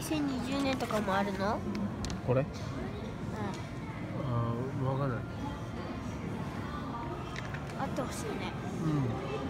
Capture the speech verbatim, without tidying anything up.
にせんにじゅうねんとかもあるの？ これ？ うん。 ああ、わかんない。 あってほしいね。 うん。